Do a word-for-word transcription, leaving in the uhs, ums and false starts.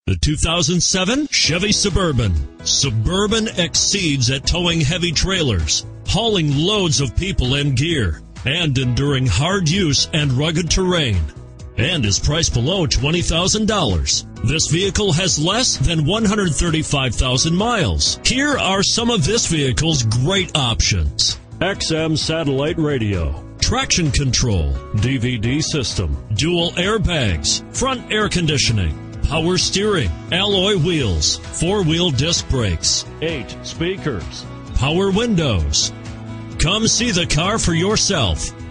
The two thousand seven Chevy Suburban. Suburban exceeds at towing heavy trailers, hauling loads of people and gear, and enduring hard use and rugged terrain, and is priced below twenty thousand dollars. This vehicle has less than one hundred thirty-five thousand miles. Here are some of this vehicle's great options: X M satellite radio, traction control, D V D system, dual airbags, front air conditioning, power steering, alloy wheels, four-wheel disc brakes, eight speakers, power windows. Come see the car for yourself.